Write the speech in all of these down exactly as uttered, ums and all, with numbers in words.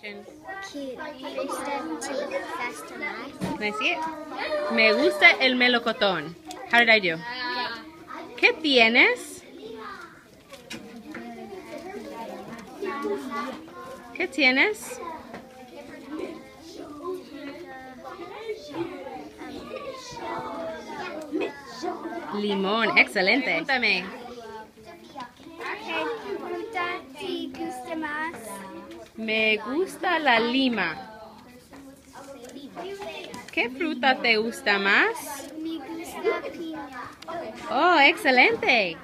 Can Can I see it? Me gusta el melocotón. How did I do? ¿Qué tienes? ¿Qué tienes? Limón, excelente. Cuéntame. ¿Qué fruta te gusta más? Me gusta la lima. ¿Qué fruta te gusta más? Me gusta piña. Oh, excelente.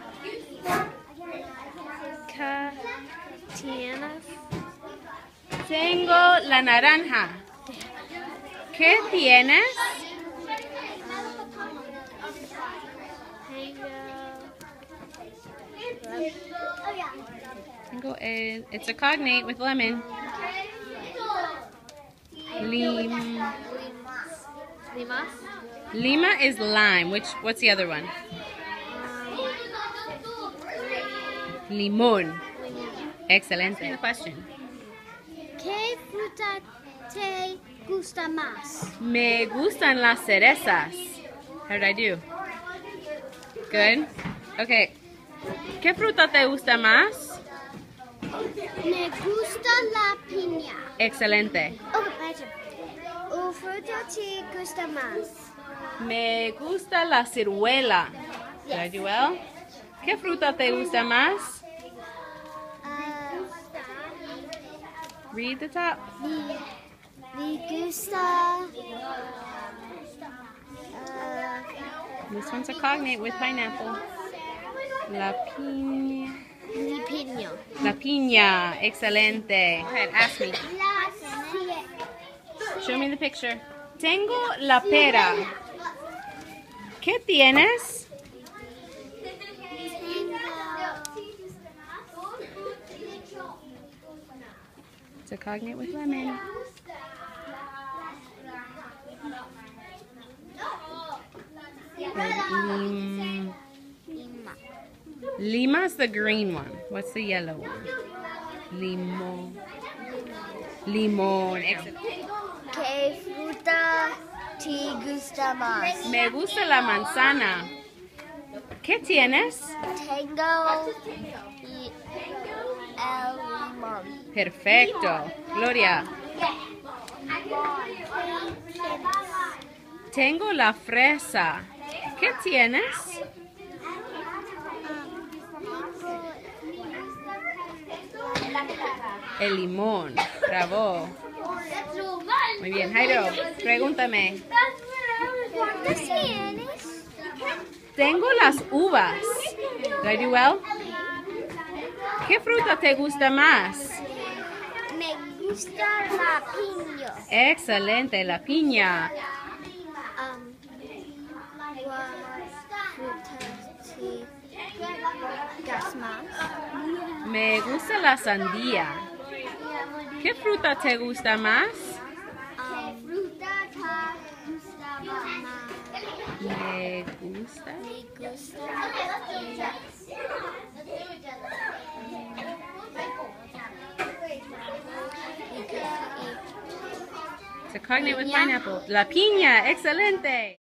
¿Qué tienes? Tengo la naranja. ¿Qué tienes? Tengo el, it's a cognate with lemon. Lim. Limas? Lima is lime. Which? What's the other one? Limón. Excelente. The question. ¿Qué fruta te gusta más? Me gustan las cerezas. How did I do? Good. Okay. ¿Qué fruta te gusta más? Me gusta la piña. Excelente. Oh, espérate. ¿Qué fruta te gusta más? Me gusta la ciruela. Did I do well? ¿Qué fruta te gusta más? Uh, Read the top. me, me gusta. Uh, This one's a cognate with pineapple. La piña. mi piña. La piña. Excelente. Go ahead, ask me. Show me the picture. Tengo la pera. ¿Qué tienes? It's a cognate with lemon. Lim- Lima. Lima's the green one. What's the yellow one? Limón. Limón. Excellent. ¿Qué fruta te gusta más? Me gusta la manzana. ¿Qué tienes? Tengo y el limón. Perfecto. Gloria. Tengo la fresa. ¿Qué tienes? El limón. Bravo. Muy bien, Jairo, pregúntame. ¿Cuántos tienes? Tengo las uvas. Did I do well? ¿Qué fruta te gusta más? Me gusta la piña. Excelente, la piña. Um, ¿Cuál fruta te gusta más? Me gusta la sandía. ¿Qué fruta te gusta más? Um, fruta te gusta más. Me gusta. Me gusta. It's a cognate with pineapple. La piña, excelente.